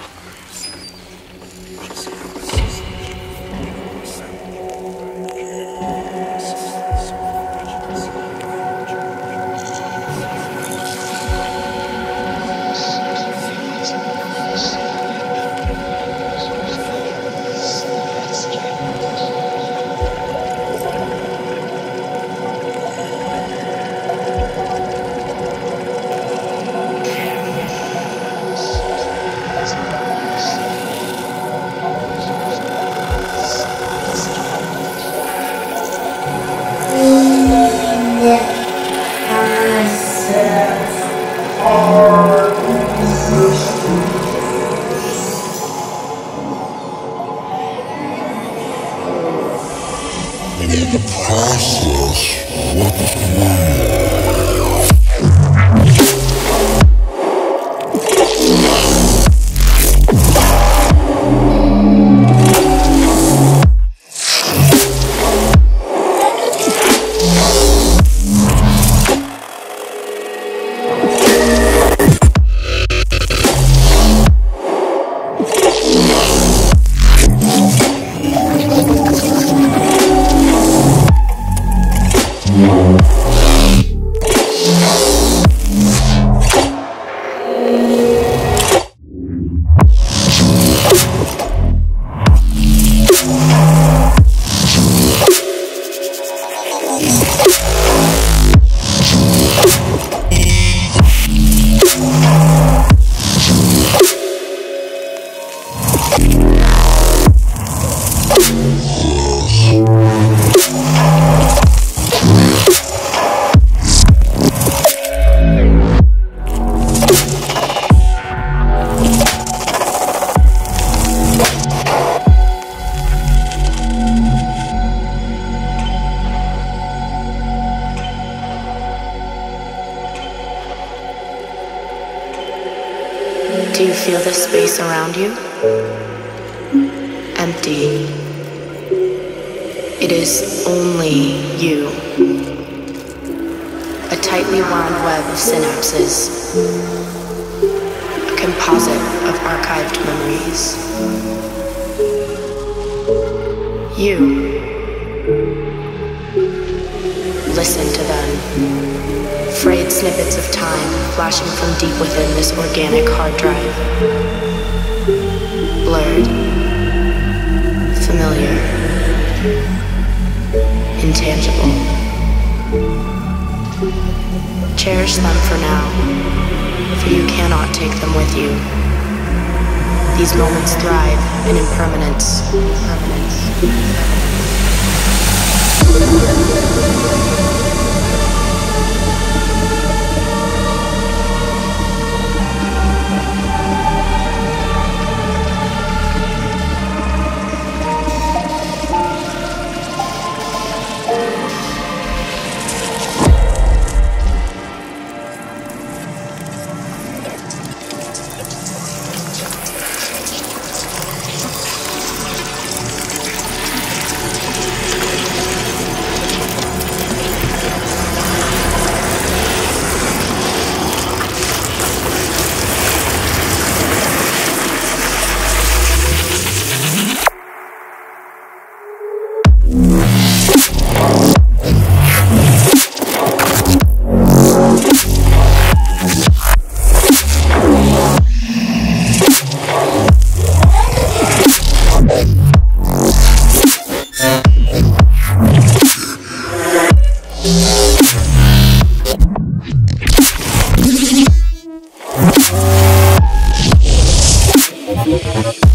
In the process, what's real? Do you feel the space around you? Empty. It is only you. A tightly wound web of synapses. A composite of archived memories. You. Listen to them. Frayed snippets of time flashing from deep within this organic hard drive. Blurred. Familiar. Intangible. Cherish them for now, for you cannot take them with you. These moments thrive in impermanence. We'll be right back.